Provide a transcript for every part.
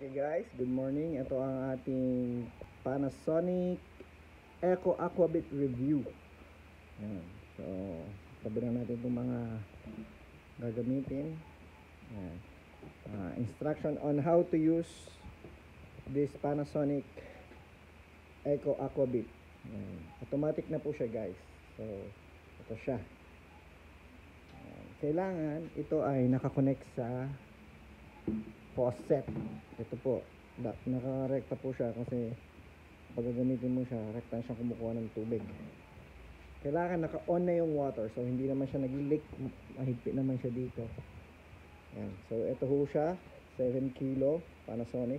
Okay guys, good morning. Ito ang ating Panasonic Echo Aquabit review. Ayan. So, tabi lang natin itong mga gagamitin. Ayan. Instruction on how to use this Panasonic Echo Aquabit. Ayan. Automatic na po siya guys. So, ito siya. Ayan. Kailangan ito ay nakakonect sa faucet. Ito po, nakarekta po siya kasi pag gagamitin mo siya, rekta siya kumukuha ng tubig. Kailangan naka-on na yung water, so hindi naman siya nag-leak, mahigpit naman siya dito. Ayan. So ito ho siya, 7 kilo Panasonic.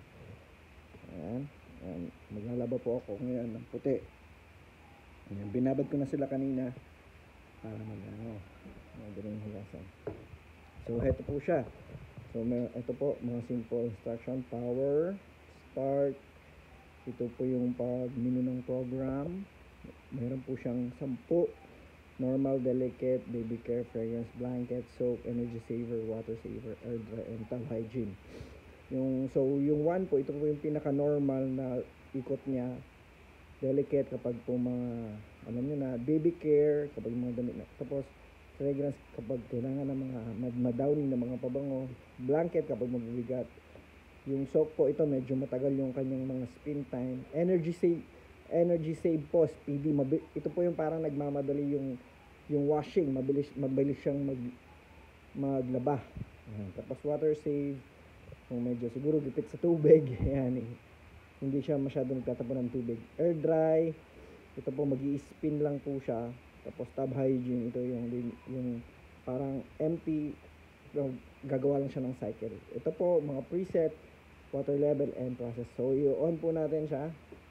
Ayan. Ayan. Maglalaba po ako ngayon ng puti. Ayan. Binabad ko na sila kanina para magaling hilasan. So ito po siya. So ito po mga simple instruction: power, start. Ito po yung pag-menu ng program. Meron po siyang 10: normal, delicate, baby care, fragrance, blanket, soap, energy saver, water saver, air dry, and towel hygiene. Yung 1 po, ito po yung pinaka normal na ikot niya. Delicate kapag po mga alam niyo na, baby care kapag mga damit na, tapos fragrance kapag kailangan ng mga madowning na mga pabango, blanket kapag mabibigat. Yung soap po, ito medyo matagal yung kanyang mga spin time. Energy save po, speedy. Ito po yung parang nagmamadali yung washing, mabilis siyang maglaba. Tapos water save, kung medyo siguro gipit sa tubig, yan, hindi siya masyadong nagtatapon ng tubig. Air dry, ito po magi-spin lang po siya. Tapos tub hygiene, ito yung parang empty, gagawa lang siya ng cycle. Ito po mga preset, water level and process. So i-on po natin siya.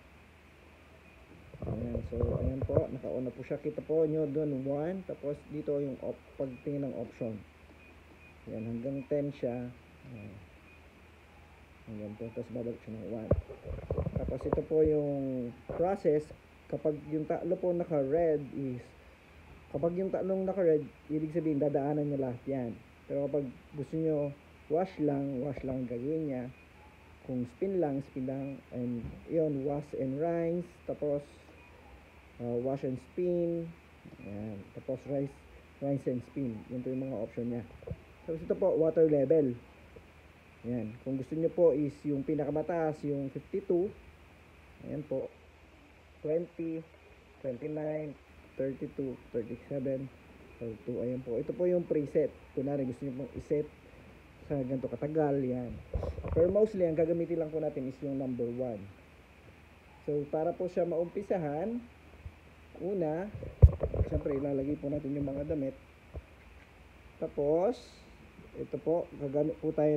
Ayan, so ayan po, naka-on na po siya. Kita po nyo doon 1, tapos dito yung pagtingin ng option. Ayan, hanggang 10 siya. Ayan. Hanggang 10, tapos babalik siya ng 1. Tapos ito po yung process. Kapag yung talo po naka-red is, kapag yung talong naka-red, ibig sabihin dadaanan niya lahat yan. Pero kapag gusto nyo wash lang gagawin niya. Kung spin lang, and yun, wash and rinse, tapos wash and spin, ayan. Tapos rinse and spin. Yun po yung mga option niya. Tapos ito po, water level. Ayan. Kung gusto nyo po is yung pinakamataas, yung 52, ayan po, 20, 29, 32, 37, 42, ayan po. Ito po yung preset. Kunwari gusto nyo pong iset sa ganito katagal, yan. Pero mostly, ang gagamitin lang po natin is yung number 1. So, para po siya maumpisahan, una, siyempre ilalagay po natin yung mga damit. Tapos, ito po, gagamit po tayo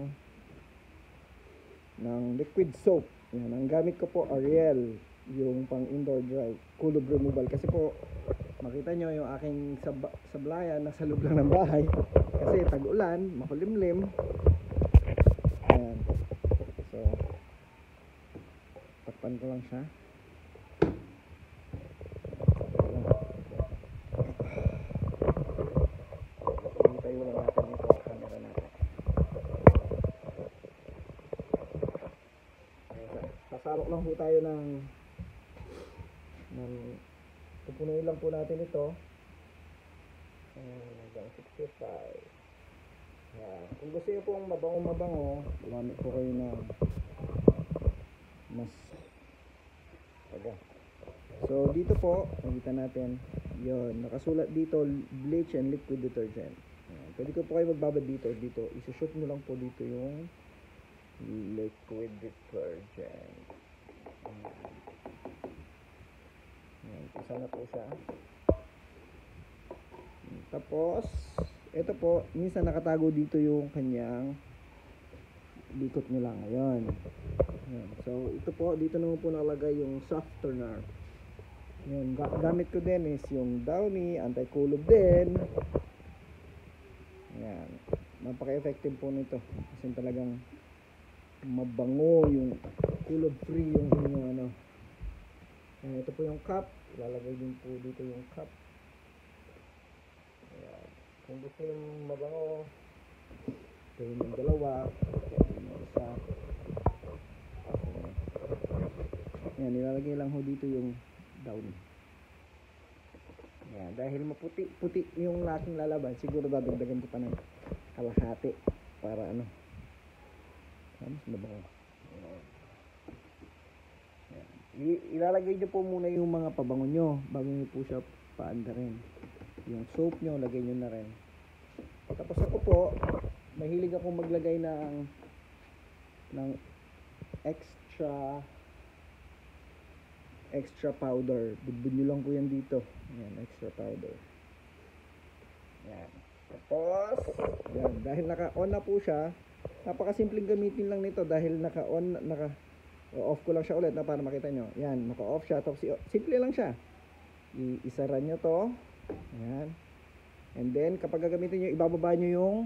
ng liquid soap. Yan, ang gamit ko po Ariel, yung pang indoor dry, kulob removal. Kasi po, makita nyo yung aking sablayan nasa loob lang ng bahay kasi tag-ulan, makulimlim. Ayan. So, takpan ko lang siya. Tayo lang natin dito ang camera natin. Sasarok lang po tayo ng pupunuin lang po natin ito hanggang 65. Yan. Kung gusto nyo pong mabango, gumamit po kayo na mas taga. So dito po makita natin yun, nakasulat dito bleach and liquid detergent. Yan. Pwede ko po kayo magbabad dito isushoot mo lang po dito yung liquid detergent. Isa na po siya. Tapos ito po, minsan nakatago dito yung kanyang likot nyo lang. Ayan. So ito po, dito naman po nalagay yung softener. Ayan. Gamit ko din is yung Downy, anti-kulob din. Ayan. Napaka-effective po nito kasi talagang mabango, yung kulob free yung inyong Ayan, ito po yung cup. Lalagay din po dito yung cup. Ayan. Kung gusto yung mabango, ito yung dalawa, ito yung isa. Yan, nilalagay lang ho dito yung down. Yan, dahil maputi-puti yung laking lalaban, siguro dadagdagan ko pa ng kalahati para ano. Mas mabango. Ilalagay nyo po muna yung mga pabango nyo bago nyo po siya paandarin. Yung soap nyo, lagay nyo na rin. Tapos ako po, mahilig ako maglagay ng extra powder. Budbud nyo lang po yan dito. Yan, extra powder. Yan. Tapos, yan, dahil naka-on na po siya, napakasimpleng gamitin lang nito dahil naka-on, off ko lang siya ulit na para makita nyo. Yan, naka-off siya. Tapos, simple lang siya. Isara nyo to. Yan. And then, kapag gagamitin nyo, ibababa nyo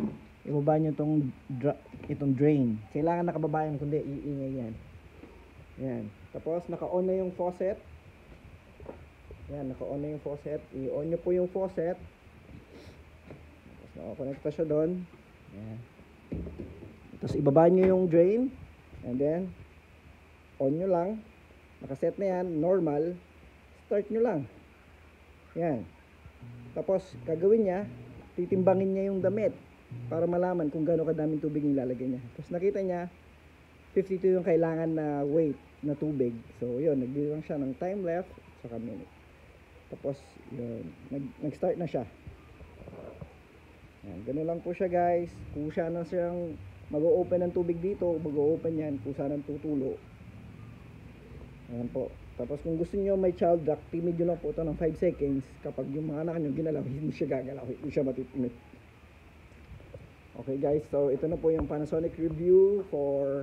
itong drain. Kailangan nakababa yan, kundi iingay yan. Yan. Tapos, naka-on na yung faucet. Yan, naka-on na yung faucet. I-on nyo po yung faucet. Tapos, nakakonekta siya doon. Yan. Tapos, ibaba nyo yung drain. And then, on nyo lang. Nakaset na yan, normal. Start nyo lang. Yan. Tapos, gagawin niya, titimbangin niya yung damit para malaman kung gaano kadaming tubig yung ilalagay niya. Tapos, nakita niya, 52 yung kailangan na weight na tubig. So, yun, nagbili lang siya ng time left saka minute. Tapos, yun, nag-start na siya. Yan, ganun lang po siya, guys. Kusa na siyang mag-o-open ng tubig dito, mag-o-open yan, kusa ng tutulo. Ayan po. Tapos kung gusto niyo may child lock, timid nyo lang po ito ng 5 seconds. Kapag yung mga anak nyo ginalaw, hindi siya gagalaw, hindi siya matitimid. Okay guys, so ito na po yung Panasonic review for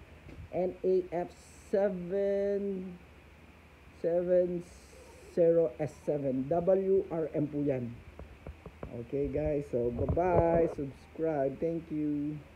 NAF770S7 WRM po yan. Okay guys, so bye bye, subscribe, thank you.